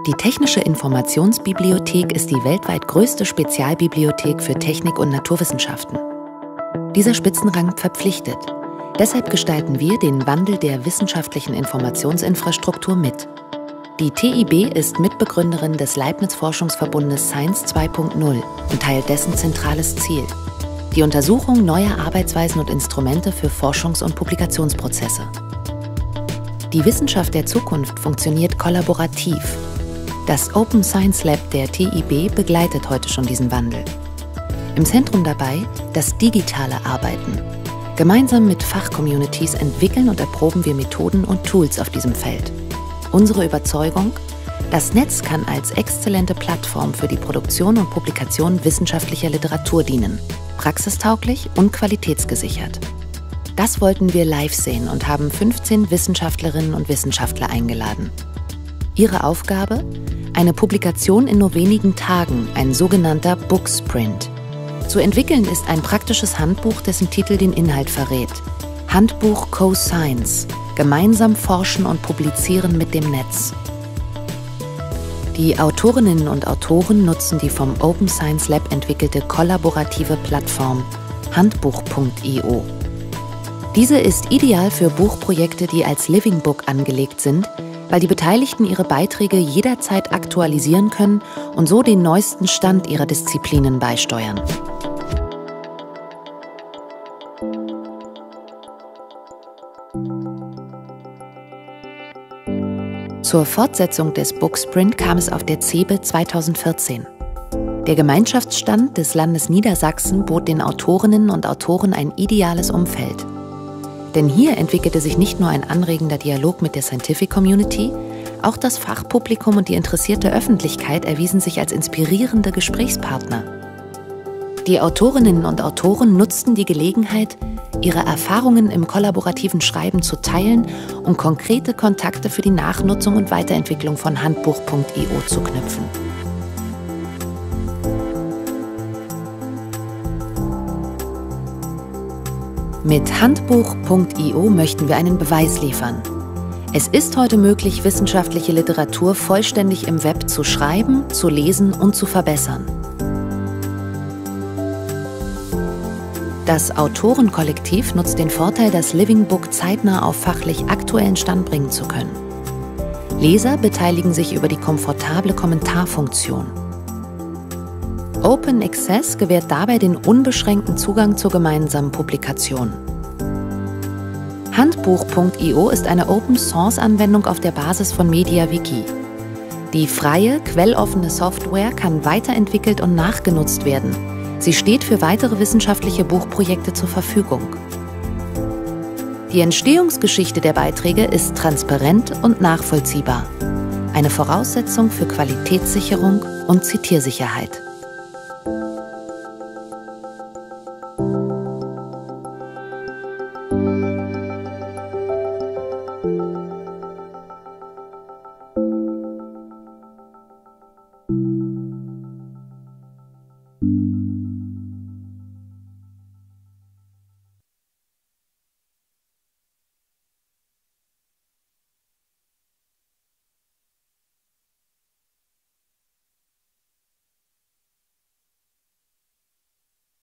Die Technische Informationsbibliothek ist die weltweit größte Spezialbibliothek für Technik und Naturwissenschaften. Dieser Spitzenrang verpflichtet. Deshalb gestalten wir den Wandel der wissenschaftlichen Informationsinfrastruktur mit. Die TIB ist Mitbegründerin des Leibniz-Forschungsverbundes Science 2.0 und teilt dessen zentrales Ziel: die Untersuchung neuer Arbeitsweisen und Instrumente für Forschungs- und Publikationsprozesse. Die Wissenschaft der Zukunft funktioniert kollaborativ. Das Open Science Lab der TIB begleitet heute schon diesen Wandel. Im Zentrum dabei das digitale Arbeiten. Gemeinsam mit Fachcommunities entwickeln und erproben wir Methoden und Tools auf diesem Feld. Unsere Überzeugung: das Netz kann als exzellente Plattform für die Produktion und Publikation wissenschaftlicher Literatur dienen, praxistauglich und qualitätsgesichert. Das wollten wir live sehen und haben 15 Wissenschaftlerinnen und Wissenschaftler eingeladen. Ihre Aufgabe? Eine Publikation in nur wenigen Tagen, ein sogenannter Booksprint. Zu entwickeln ist ein praktisches Handbuch, dessen Titel den Inhalt verrät. Handbuch Co-Science. Gemeinsam forschen und publizieren mit dem Netz. Die Autorinnen und Autoren nutzen die vom Open Science Lab entwickelte kollaborative Plattform Handbuch.io. Diese ist ideal für Buchprojekte, die als Living Book angelegt sind, weil die Beteiligten ihre Beiträge jederzeit aktualisieren können und so den neuesten Stand ihrer Disziplinen beisteuern. Zur Fortsetzung des Booksprint kam es auf der CeBE 2014. Der Gemeinschaftsstand des Landes Niedersachsen bot den Autorinnen und Autoren ein ideales Umfeld. Denn hier entwickelte sich nicht nur ein anregender Dialog mit der Scientific Community, auch das Fachpublikum und die interessierte Öffentlichkeit erwiesen sich als inspirierende Gesprächspartner. Die Autorinnen und Autoren nutzten die Gelegenheit, ihre Erfahrungen im kollaborativen Schreiben zu teilen und konkrete Kontakte für die Nachnutzung und Weiterentwicklung von Handbuch.io zu knüpfen. Mit Handbuch.io möchten wir einen Beweis liefern. Es ist heute möglich, wissenschaftliche Literatur vollständig im Web zu schreiben, zu lesen und zu verbessern. Das Autorenkollektiv nutzt den Vorteil, das Living Book zeitnah auf fachlich aktuellen Stand bringen zu können. Leser beteiligen sich über die komfortable Kommentarfunktion. Open Access gewährt dabei den unbeschränkten Zugang zur gemeinsamen Publikation. Handbuch.io ist eine Open-Source-Anwendung auf der Basis von MediaWiki. Die freie, quelloffene Software kann weiterentwickelt und nachgenutzt werden. Sie steht für weitere wissenschaftliche Buchprojekte zur Verfügung. Die Entstehungsgeschichte der Beiträge ist transparent und nachvollziehbar. Eine Voraussetzung für Qualitätssicherung und Zitiersicherheit.